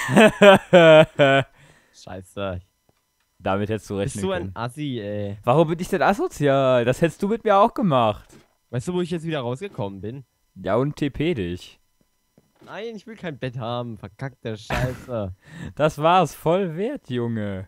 Scheiße. Damit hättest du Bist rechnen du ein können. Assi, ey. Warum bin ich denn asozial? Das hättest du mit mir auch gemacht. Weißt du, wo ich jetzt wieder rausgekommen bin? Ja, und TP dich. Nein, ich will kein Bett haben. Verkackte Scheiße. Das war's, voll wert, Junge.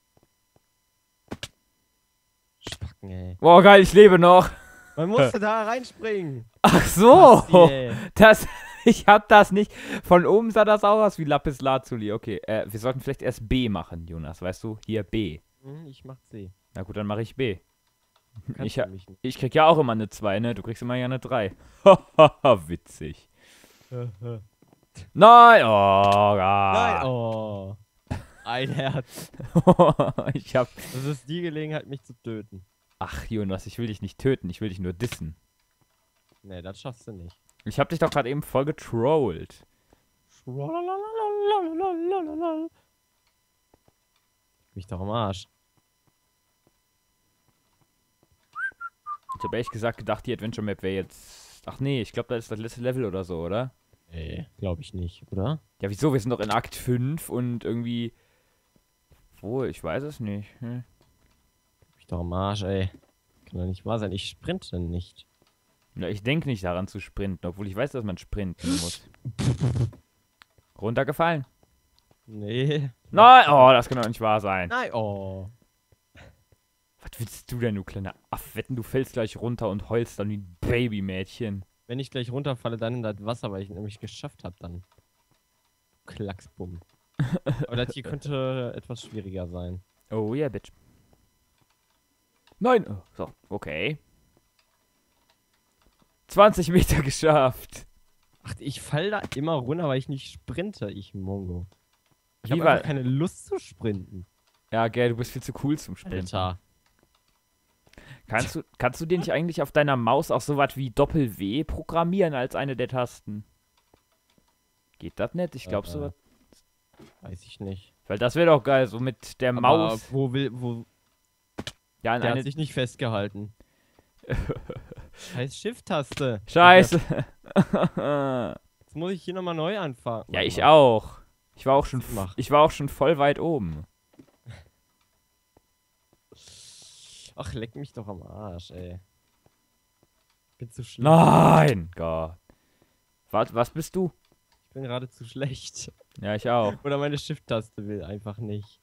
Spacken, ey. Boah, geil, ich lebe noch. Man musste da reinspringen. Ach so. Basti, ey. Ich hab das nicht. Von oben sah das auch aus wie Lapis Lazuli. Okay, wir sollten vielleicht erst B machen, Jonas. Weißt du? Hier B. Ich mach C. Na gut, dann mache ich B. Kannst du mich nicht. Ich krieg ja auch immer eine 2, ne? Du kriegst immer ja eine 3. Hahaha, witzig. Nein! Oh, Nein, ah. oh. Ein Herz. Ich hab. Das ist die Gelegenheit, mich zu töten. Ach, Jonas, ich will dich nicht töten. Ich will dich nur dissen. Nee, das schaffst du nicht. Ich hab dich doch gerade eben voll getrollt. Mich doch am Arsch. Ich habe ehrlich gesagt gedacht, die Adventure Map wäre jetzt. Ach nee, ich glaube, das ist das letzte Level oder so, oder? Nee, glaube ich nicht, oder? Ja, wieso? Wir sind doch in Akt 5 und irgendwie. Wo? Ich weiß es nicht. Mich doch am Arsch, ey. Kann doch nicht wahr sein. Ich sprinte nicht. Ja, ich denke nicht daran zu sprinten, obwohl ich weiß, dass man sprinten muss. Runtergefallen? Nee. Nein! Oh, das kann doch nicht wahr sein. Nein, oh. Was willst du denn, du kleiner Aff? Wetten, du fällst gleich runter und heulst dann wie ein Babymädchen. Wenn ich gleich runterfalle, dann in das Wasser, weil ich nämlich geschafft habe, dann. Klacksbumm. Aber das hier könnte etwas schwieriger sein. Oh yeah, bitch. Nein! Oh, so, okay. 20 Meter geschafft. Ach, ich fall da immer runter, weil ich nicht sprinte, ich Mongo. Ich Wie habe war- einfach keine Lust zu sprinten. Ja, gell, du bist viel zu cool zum Sprinten. Alter. Kannst du dir nicht eigentlich auf deiner Maus auch so was wie Doppel-W programmieren als eine der Tasten? Geht das nicht? Ich glaube so. Weiß ich nicht. Weil das wäre doch geil, so mit der Aber Maus. wo Ja, in der eine. hat sich nicht festgehalten. Scheiß Shift-Taste. Scheiße. Jetzt muss ich hier nochmal neu anfangen. Ja, ich auch. Ich war auch schon voll weit oben. Ach, leck mich doch am Arsch, ey. Ich bin zu schlecht. Nein! Gott. Was bist du? Ich bin gerade zu schlecht. Ja, ich auch. Oder meine Shift-Taste will einfach nicht.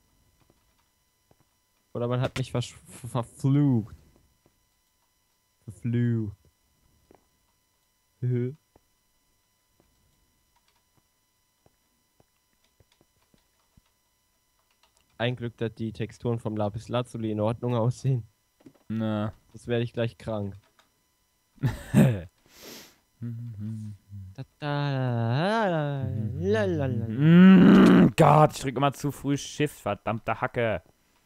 Oder man hat mich verflucht. Verflucht. Ein Glück, dass die Texturen vom Lapis Lazuli in Ordnung aussehen. Na. Das werde ich gleich krank. Gott, ich drücke immer zu früh Shift, verdammte Hacke.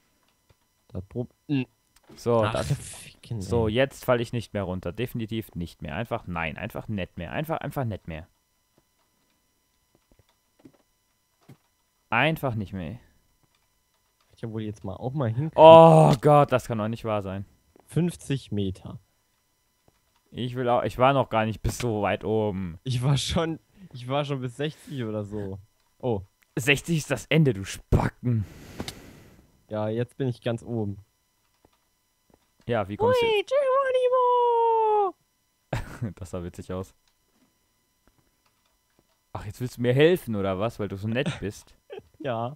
So, Ach, ficken, so, ey. jetzt falle ich nicht mehr runter. Definitiv nicht mehr. Einfach nein, einfach nicht mehr. Einfach nicht mehr. Einfach nicht mehr. Ich ja wohl jetzt mal auch mal hinkriegen. Oh Gott, das kann doch nicht wahr sein. 50 Meter. Ich war noch gar nicht bis so weit oben. Ich war schon bis 60 oder so. Oh, 60 ist das Ende, du Spacken. ja, jetzt bin ich ganz oben. Ja, wie kommst Ui, Geronimo! du? Das sah witzig aus. Ach, jetzt willst du mir helfen, oder was? Weil du so nett bist. Ja.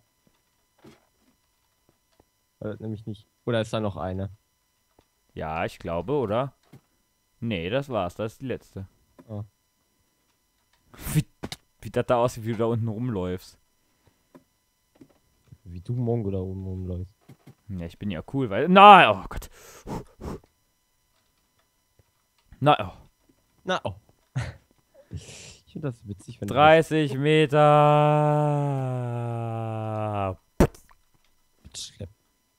Nämlich nicht. Oder ist da noch eine? Ja, ich glaube, oder? Nee, das war's. Das ist die letzte. Oh. Wie das da aussieht, wie du da unten rumläufst. Wie du Mongo da oben rumläufst. Ja, ich bin ja cool, weil... Nein, oh Gott. Nein, oh. Na, oh. Ich finde das witzig, wenn 30 Meter. du das schleppst.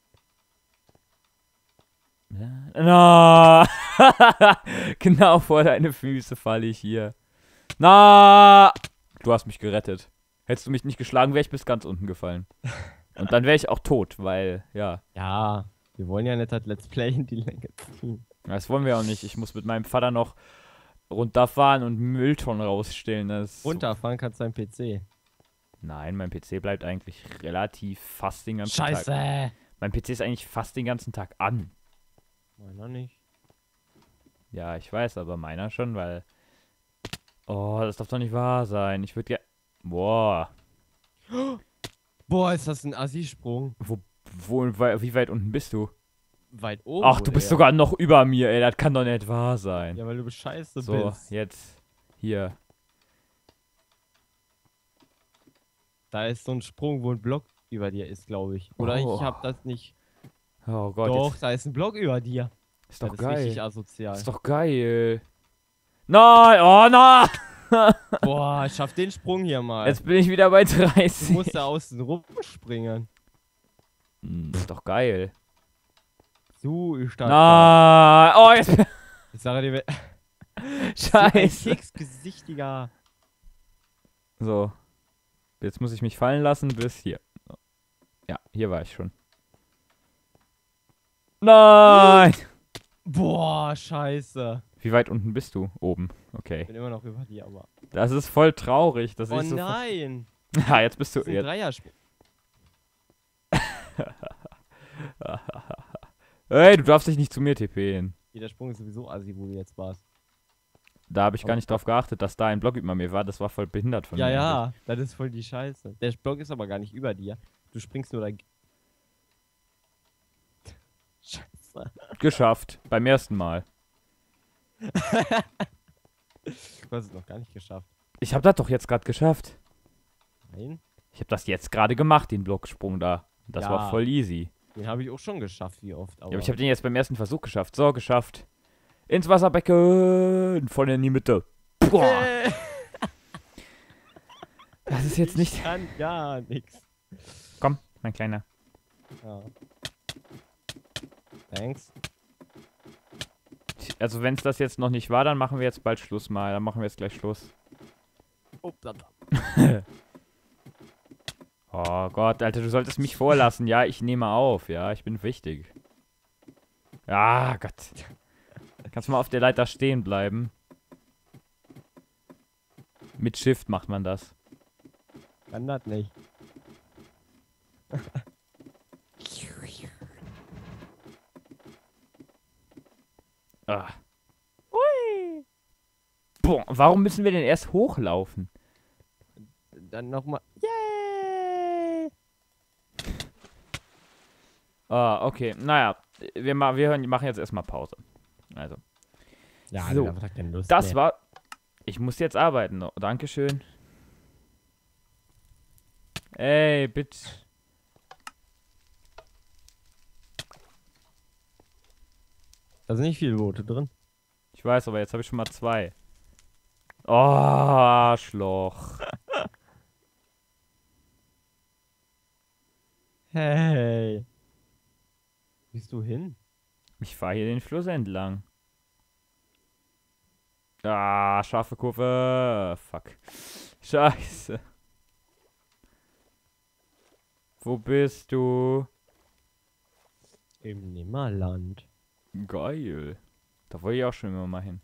Na. Genau vor deine Füße falle ich hier. Na. Du hast mich gerettet. Hättest du mich nicht geschlagen, wäre ich bis ganz unten gefallen. Und dann wäre ich auch tot, weil, ja. Ja, wir wollen ja nicht das Let's Play in die Länge ziehen. Das wollen wir auch nicht. Ich muss mit meinem Vater noch runterfahren und Mülltonnen rausstellen. Das Runterfahren kannst du dein PC. Nein, mein PC bleibt eigentlich relativ fast den ganzen Tag. Scheiße! Mein PC ist eigentlich fast den ganzen Tag an. Meiner nicht. Ja, ich weiß, aber meiner schon, weil... Oh, das darf doch nicht wahr sein. Ich würde gerne... Boah. Boah, ist das ein Assi-Sprung. Wie weit unten bist du? Weit oben. Ach, du bist sogar noch über mir, ey. Das kann doch nicht wahr sein. Ja, weil du scheiße So, bist. jetzt. Hier. Da ist so ein Sprung, wo ein Block über dir ist, glaube ich. Oder Oh. ich hab das nicht. Oh Gott, Doch, jetzt. da ist ein Block über dir. Ist doch Das ist richtig geil. asozial. Ist doch geil. Nein, oh nein. Boah, ich schaff den Sprung hier mal. Jetzt bin ich wieder bei Du 30. musst da außen rumspringen. Ist doch geil. So ist das. Nein. Oh, jetzt. Ich sage dir, Scheiße. Keksgesichtiger. So. Jetzt muss ich mich fallen lassen bis hier. Ja, hier war ich schon. Nein! Boah, scheiße. Wie weit unten bist du? Oben. Okay. Ich bin immer noch über dir, aber. Das ist voll traurig, dass Oh ich so. nein. Ja, jetzt bist du. Das ist ein Jetzt. Dreiersprung. Ey, du darfst dich nicht zu mir TPen. Der Sprung ist sowieso assi, wo du jetzt warst. Da habe ich gar nicht drauf geachtet, dass da ein Block über mir war. Das war voll behindert von Ja, mir. ja, das ist voll die Scheiße. Der Block ist aber gar nicht über dir. Du springst nur da. Scheiße. Geschafft. Beim ersten Mal. Du hast es noch gar nicht geschafft. Ich habe das doch jetzt gerade geschafft. Nein? Ich habe das jetzt gerade gemacht, den Blocksprung da. Das Ja. war voll easy. Den habe ich auch schon geschafft, wie oft. Ja, aber ich habe den jetzt beim ersten Versuch geschafft. So, geschafft. Ins Wasserbecken. Voll in die Mitte. Boah. Das ist jetzt nicht... Ich kann gar nichts. Komm, mein Kleiner. Ja. Thanks. Also wenn es das jetzt noch nicht war, dann machen wir jetzt bald Schluss mal. Dann machen wir jetzt gleich Schluss. Oh, da. Oh Gott, Alter, du solltest mich vorlassen. Ja, ich nehme auf. Ja, ich bin wichtig. Ah, Gott. Kannst du mal auf der Leiter stehen bleiben? Mit Shift macht man das. Kann das nicht. Ah. Ui. Boah, warum müssen wir denn erst hochlaufen? Dann nochmal. Yay! Ah, okay. Naja, wir machen jetzt erstmal Pause. Also. Ja, So, ich hab einfach keine Lust Das mehr. war... Ich muss jetzt arbeiten. Oh, Dankeschön. Ey, bitte. Da sind nicht viele Boote drin. Ich weiß, aber jetzt habe ich schon mal 2. Oh, Arschloch. Hey. Wo bist du hin? Ich fahre hier den Fluss entlang. Ah, scharfe Kurve. Fuck. Scheiße. Wo bist du? Im Nimmerland. Geil. Da wollte ich auch schon immer mal hin.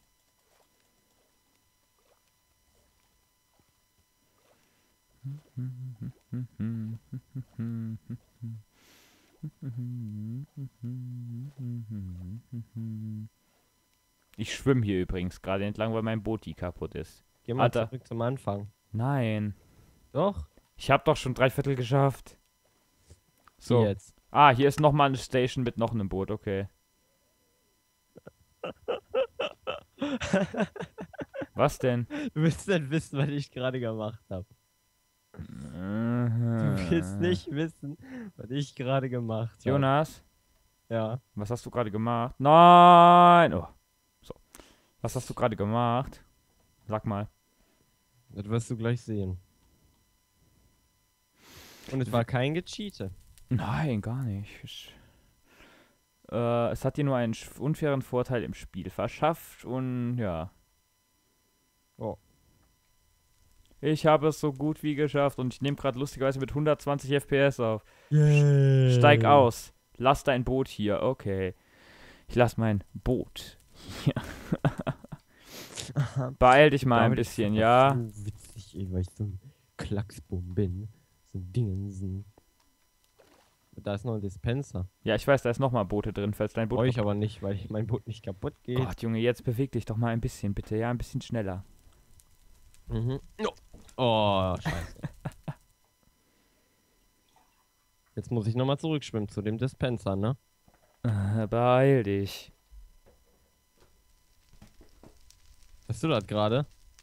Ich schwimme hier übrigens gerade entlang, weil mein Boot kaputt ist. Geh mal Alter. zurück zum Anfang. Nein. Doch? Ich habe doch schon 3/4 geschafft. So. So. Jetzt. Ah, hier ist nochmal eine Station mit noch einem Boot, okay. Was denn? Du willst nicht wissen, was ich gerade gemacht habe. Du willst nicht wissen, was ich gerade gemacht habe. Jonas, Ja. was hast du gerade gemacht? Nein! Oh. So. Was hast du gerade gemacht? Sag mal. Das wirst du gleich sehen. Und es war kein Gecheate. Nein, gar nicht. Es hat dir nur einen unfairen Vorteil im Spiel verschafft und ja. Oh. Ich habe es so gut wie geschafft und ich nehme gerade lustigerweise mit 120 FPS auf. Yay. Steig aus. Lass dein Boot hier. Okay. Ich lass mein Boot hier. Beeil dich mal ein Damit ist bisschen, das ja? So witzig, ey, weil ich so ein Klacksbum bin. So Dingensen. Da ist noch ein Dispenser. Ja, ich weiß, da ist nochmal Boote drin, falls dein Boot... Brauche ich aber nicht, weil mein Boot nicht kaputt geht. Gott, Junge, jetzt beweg dich doch mal ein bisschen, bitte. Ja, ein bisschen schneller. Mhm. Oh, scheiße. Jetzt muss ich nochmal zurückschwimmen zu dem Dispenser, ne? Beeil dich. Hast du das gerade?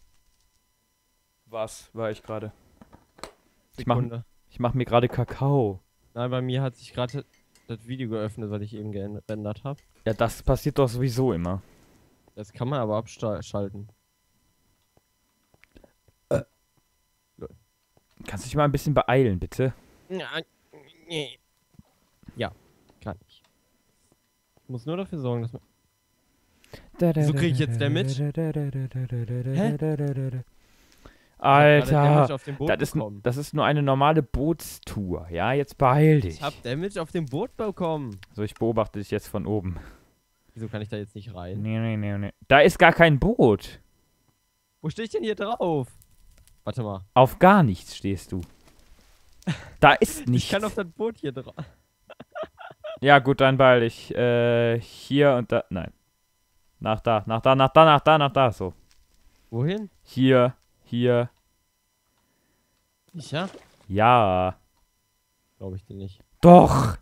Was war ich gerade? Sekunde. Ich mach mir gerade Kakao. Nein, bei mir hat sich gerade das Video geöffnet, was ich eben gerendert habe. Ja, das passiert doch sowieso immer. Das kann man aber abschalten. Kannst du dich mal ein bisschen beeilen, bitte? Ja, kann ich. Ich muss nur dafür sorgen, dass man... Wieso krieg ich jetzt Damage? Alter, auf dem Boot bekommen. das ist nur eine normale Bootstour. Ja, jetzt beeil dich. Ich hab Damage auf dem Boot bekommen. So, ich beobachte dich jetzt von oben. Wieso kann ich da jetzt nicht rein? Nee. Da ist gar kein Boot. Wo stehe ich denn hier drauf? Warte mal. Auf gar nichts stehst du. Da ist nichts. Ich kann auf das Boot hier drauf. Ja, gut, dann beeil dich. Hier und da. Nein. Nach da. So. Wohin? Hier. Sicher? Ja. Glaube ich dir nicht. Doch.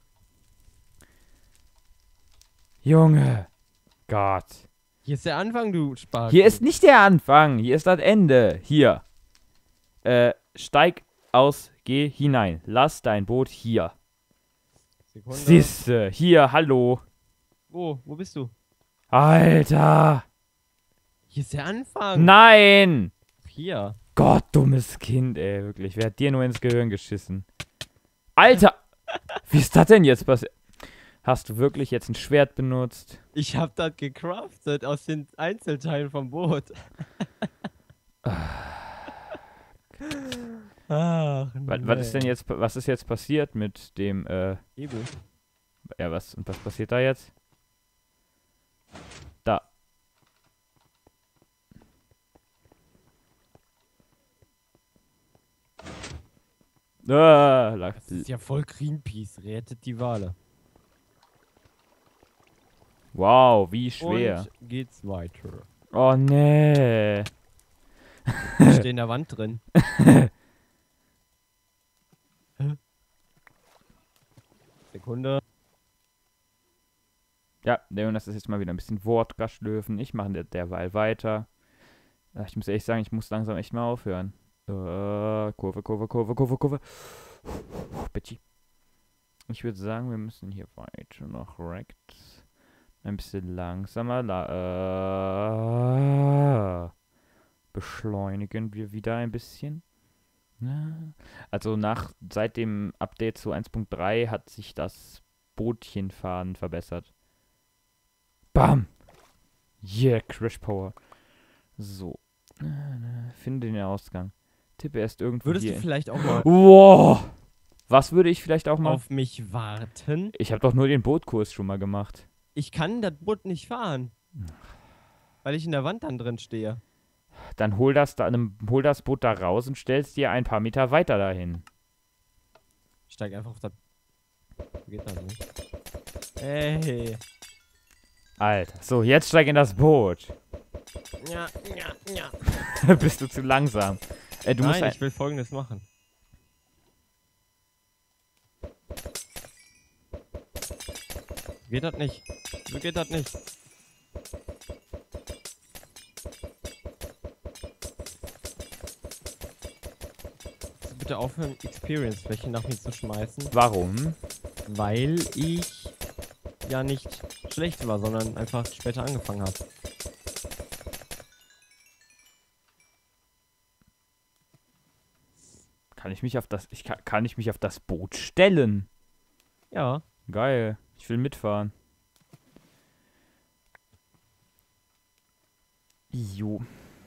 Junge. Gott. Hier ist der Anfang, du Spark. Hier ist nicht der Anfang. Hier ist das Ende. Hier. Steig aus. Geh hinein. Lass dein Boot hier. Sekunde. Siehste. Hier. Hallo. Wo bist du? Alter. Hier ist der Anfang. Nein. Hier. Gott, dummes Kind, ey. Wirklich. Wer hat dir nur ins Gehirn geschissen? Alter. Wie ist das denn jetzt passiert? Hast du wirklich jetzt ein Schwert benutzt? Ich hab das gecraftet aus den Einzelteilen vom Boot. Ach, Was ist denn jetzt, was ist jetzt passiert mit dem, Hebel. ja, was passiert da jetzt? Da. Das ist ja voll Greenpeace. Rettet die Wale. Wow, wie schwer. Und geht's weiter. Oh, nee. Ich stehe in der Wand drin. Sekunde. Ja, der Jonas ist jetzt mal wieder ein bisschen Wodka schlürfen. Ich mache derweil weiter. Ich muss ehrlich sagen, ich muss langsam echt mal aufhören. Kurve. Bitchy. Ich würde sagen, wir müssen hier weiter nach rechts. Ein bisschen langsamer. Beschleunigen wir wieder ein bisschen. Also seit dem Update zu 1.3 hat sich das Bootchenfahren verbessert. Bam! Yeah, Crash Power. So. Finde den Ausgang. Tippe erst irgendwo Würdest hier. du vielleicht auch mal Wow! Was würde ich vielleicht auch mal... auf mich warten? Ich habe doch nur den Bootkurs schon mal gemacht. Ich kann das Boot nicht fahren. Weil ich in der Wand dann drin stehe. Dann hol das Boot da raus und stellst dir ein paar Meter weiter dahin. Ich steig einfach auf das... Geht das nicht? Ey. Alter. So, jetzt steig in das Boot. Ja. Bist du zu langsam. Du musst Nein, ich will Folgendes machen. Geht das nicht? So geht das nicht. Bitte aufhören, Experience-Fläche nach mir zu schmeißen. Warum? Weil ich ja nicht schlecht war, sondern einfach später angefangen habe. Kann ich mich auf das Boot stellen? Ja. Geil. Ich will mitfahren. Jo.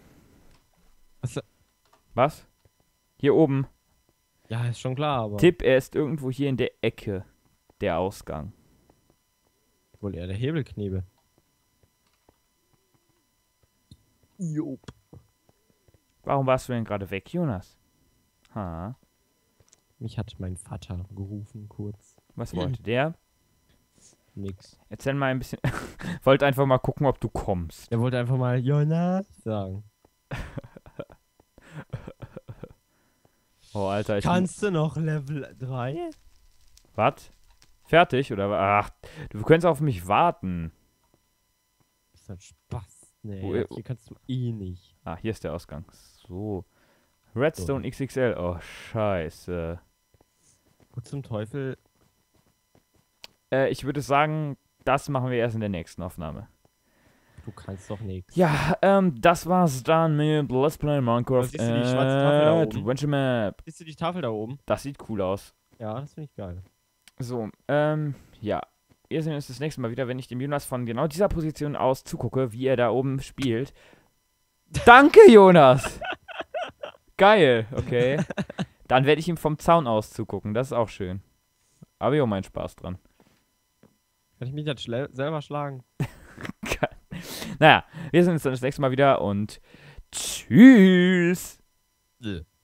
Was? Hier oben. Ja, ist schon klar, aber... Tipp, er ist irgendwo hier in der Ecke. Der Ausgang. Wohl eher der Hebelknebel. Jop. Warum warst du denn gerade weg, Jonas? Ha. Mich hat mein Vater gerufen, kurz. Was wollte der? Nix. Erzähl mal ein bisschen. Wollte einfach mal gucken, ob du kommst. Er wollte einfach mal Jonas sagen. Oh, Alter, Kannst du noch Level 3? Was? Fertig? Oder? Ach, du könntest auf mich warten. Das ist halt Spaß. Nee, Wo- hier kannst du eh nicht. Ah, hier ist der Ausgang. So. Redstone XXL. Oh, scheiße. Wo zum Teufel? Ich würde sagen, das machen wir erst in der nächsten Aufnahme. Du kannst doch nichts. Ja, das war's dann mit Let's Play Minecraft siehst du die schwarze Tafel da oben? Adventure Map. Siehst du die Tafel da oben? Das sieht cool aus. Ja, das finde ich geil. So, ja. Wir sehen uns das nächste Mal wieder, wenn ich dem Jonas von genau dieser Position aus zugucke, wie er da oben spielt. Danke, Jonas! Geil, okay. Dann werde ich ihm vom Zaun aus zugucken, das ist auch schön. Aber ich habe meinen Spaß dran. Kann ich mich jetzt selber schlagen? Naja, wir sehen uns dann das nächste Mal wieder und tschüss!